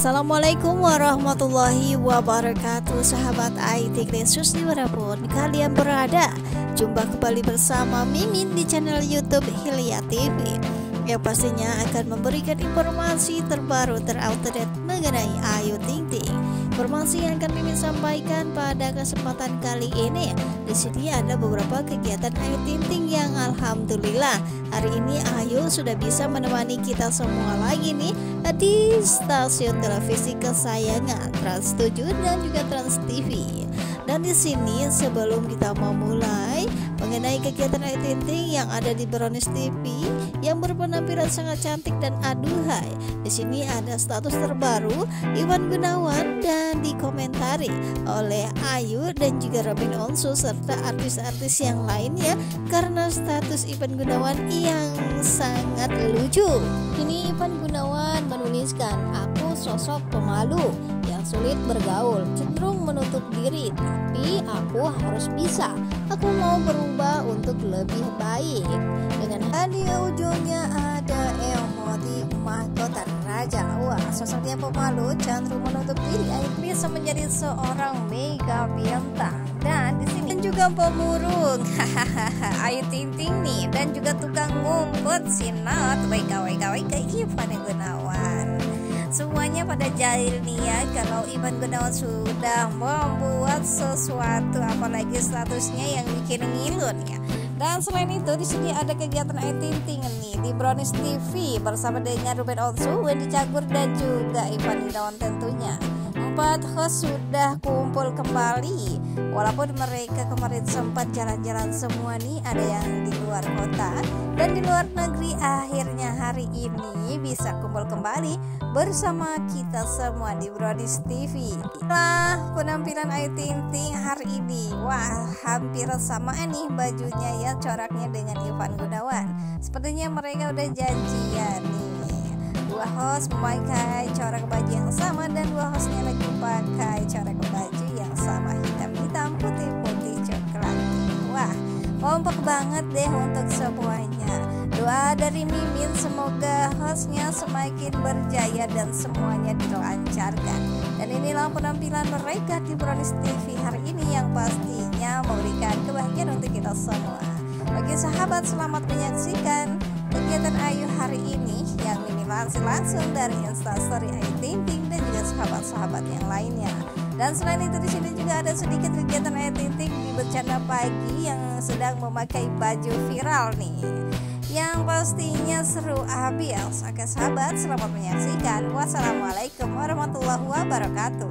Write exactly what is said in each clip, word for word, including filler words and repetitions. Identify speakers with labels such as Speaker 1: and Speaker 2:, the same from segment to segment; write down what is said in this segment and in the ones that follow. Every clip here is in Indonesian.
Speaker 1: Assalamualaikum warahmatullahi wabarakatuh. Sahabat I T Cresus dimanapun kalian berada, jumpa kembali bersama Mimin di channel YouTube Hilya T V, yang pastinya akan memberikan informasi terbaru terupdate mengenai Ayu Ting Ting. Informasi yang akan Mimin sampaikan pada kesempatan kali ini, di sini ada beberapa kegiatan Ayu Ting Ting yang alhamdulillah hari ini Ayu sudah bisa menemani kita semua lagi nih di stasiun televisi kesayangan Trans tujuh dan juga Trans T V. Dan di sini sebelum kita memulai mengenai kegiatan Ayu Ting Ting yang ada di Brownies T V yang berpenampilan sangat cantik dan aduhai, di sini ada status terbaru Iwan Gunawan dan dikomentari oleh Ayu dan juga Robin Onsu serta artis-artis yang lainnya karena status Iwan Gunawan yang sangat lucu. Ini Iwan Gunawan menuliskan, "Aku sosok pemalu yang sulit bergaul, cenderung menutup diri, tapi aku harus bisa. Aku mau berubah untuk lebih baik." Dengan di ujungnya ada emoji mahkota raja. Wah, sosoknya pemalu, cenderung menutup diri, Ayu bisa menjadi seorang mega bintang. Dan di sini juga pemurung, hahaha, Ayu Ting Ting nih, dan juga tukang ngumpet sinat, wika-wika ke Iwan Gunawan. Semuanya pada jahil nih ya kalau Iwan Gunawan sudah membuat sesuatu, apalagi statusnya yang bikin ngilun ya. Dan selain itu di sini ada kegiatan Ayu Ting Ting nih di Brownies T V bersama dengan Robin Onsu, Wendy Cagur dan juga Iwan Gunawan tentunya. Empat host sudah kumpul kembali, walaupun mereka kemarin sempat jalan-jalan semua nih, ada yang di luar kota dan di luar negeri. Akhirnya hari ini bisa kumpul kembali bersama kita semua di Brownies T V. Nah, penampilan Ayu Ting Ting hari ini, wah hampir sama nih bajunya ya, coraknya dengan Iwan Gunawan. Sepertinya mereka udah janjian nih, dua host memakai corak baju yang sama dan dua hostnya lagi pakai corak baju yang sama, hitam-hitam, putih-putih, coklat. Wah, kompak banget deh untuk semuanya. Doa dari Mimin semoga hostnya semakin berjaya dan semuanya dilancarkan. Dan inilah penampilan mereka di Brownies T V hari ini yang pastinya memberikan kebahagiaan untuk kita semua. Bagi sahabat, selamat menyaksikan kegiatan Ayu hari ini yang Mimin lansir langsung dari Instastory Ayu Ting Ting dan juga sahabat-sahabat yang lainnya. Dan selain itu di sini juga ada sedikit kegiatan Ayu Ting Ting di Bercanda Pagi yang sedang memakai baju viral nih, yang pastinya seru abis. Oke sahabat, selamat menyaksikan. Wassalamualaikum warahmatullahi wabarakatuh.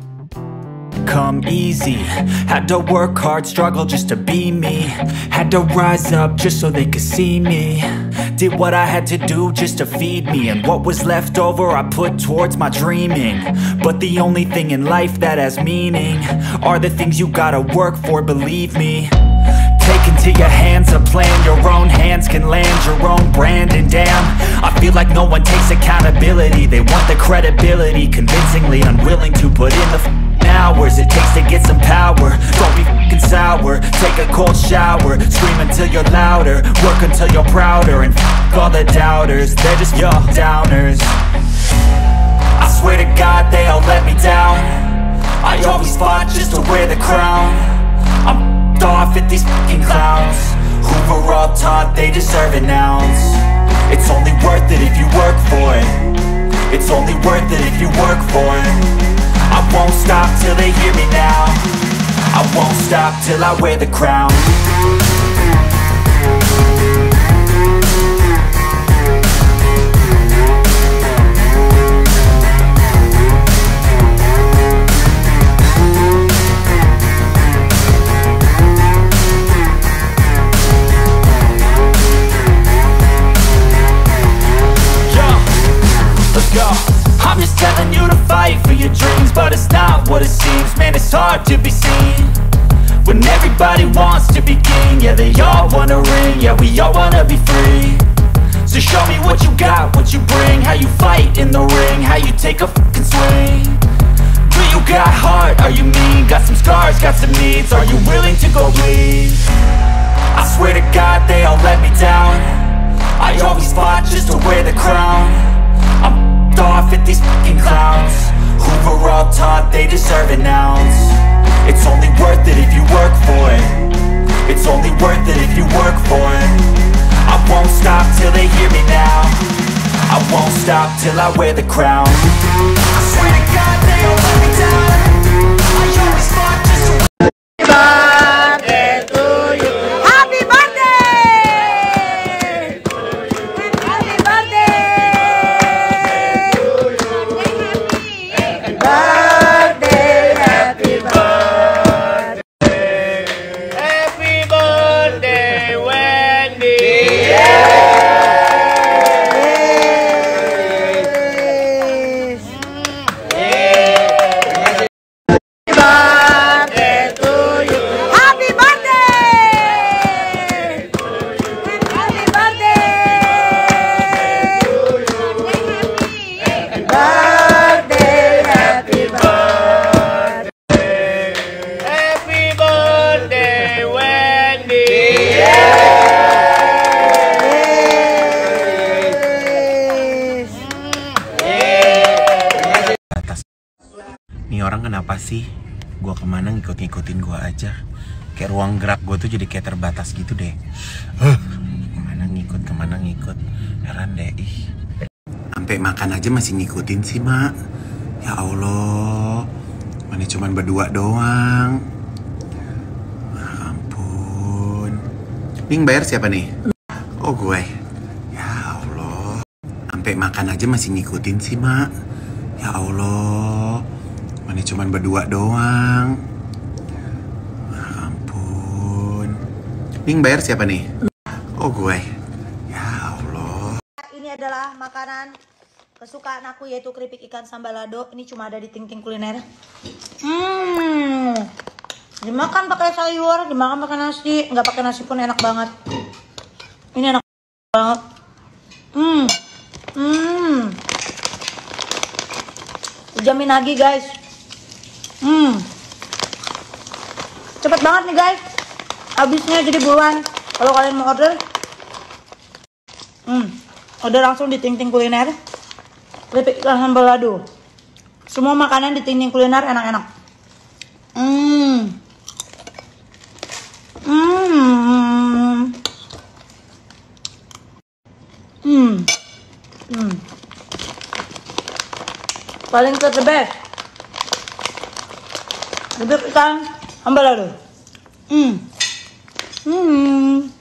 Speaker 2: Come easy, had to work hard, struggle just to be me. Had to rise up just so they could see me. Did what I had to do just to feed me, and what was left over I put towards my dreaming. But the only thing in life that has meaning are the things you gotta work for, believe me. Take into your hands a plan, your own hands can land your own brand. And damn, I feel like no one takes accountability. They want the credibility, convincingly unwilling to put in the f hours it takes to get some power. Don't be f***ing sour, take a cold shower, scream until you're louder, work until you're prouder, and f*** all the doubters, they're just your downers. I swear to God they all let me down. I always fought just to wear the crown. I'm f***ed off at these f***ing clowns who were all taught they deserve an ounce. It's only worth it if you work for it. It's only worth it if you work for it. I won't stop till they hear me now. I won't stop till I wear the crown. Yeah, let's go. I'm just telling you to fight for your dreams, but it's not what it seems. Man, it's hard to be seen when everybody wants to be king. Yeah, they all wanna ring, yeah, we all wanna be free. So show me what you got, what you bring, how you fight in the ring, how you take a fucking swing. Do you got heart, are you mean? Got some scars, got some needs, are you willing to go bleed? I swear to God they all let me down. I always fought just to wear the crown. I'm f***ed off at these fucking clowns taught they deserve an ounce. It's only worth it if you work for it. It's only worth it if you work for it. I won't stop till they hear me now. I won't stop till I wear the crown. I swear to God they don't let me down. I always fought just to
Speaker 3: Nih orang kenapa sih? Gua kemana ngikut-ngikutin gua aja. Kayak ruang gerak gua tuh jadi kayak terbatas gitu deh. Huh, kemana ngikut, kemana ngikut. Heran deh, ih. Sampai makan aja masih ngikutin sih, Mak. Ya Allah, mana cuman berdua doang. Ampun. Ning bayar siapa nih? Oh gue. Ya Allah, sampai makan aja masih ngikutin sih, Mak. Ya Allah, mana cuman berdua doang. Ampun. Ning bayar siapa nih? Oh gue. Ya Allah.
Speaker 4: Ini adalah makanan kesukaan aku, yaitu keripik ikan sambal lado. Ini cuma ada di Ting Ting Kuliner. Hmm, dimakan pakai sayur, dimakan pakai nasi, nggak pakai nasi pun enak banget. Ini enak banget. Hmm, hmm. Jamin lagi guys. Hmm, cepet banget nih guys. Habisnya jadi buruan. Kalau kalian mau order, hmm, order langsung di Ting Ting Kuliner. Keripik ikan sambal lado. Semua makanan di Ting Ting Kuliner enak-enak. Hmm. Hmm. Hmm. Hmm. Paling the best. Keripik ikan sambal lado. Hmm. Hmm.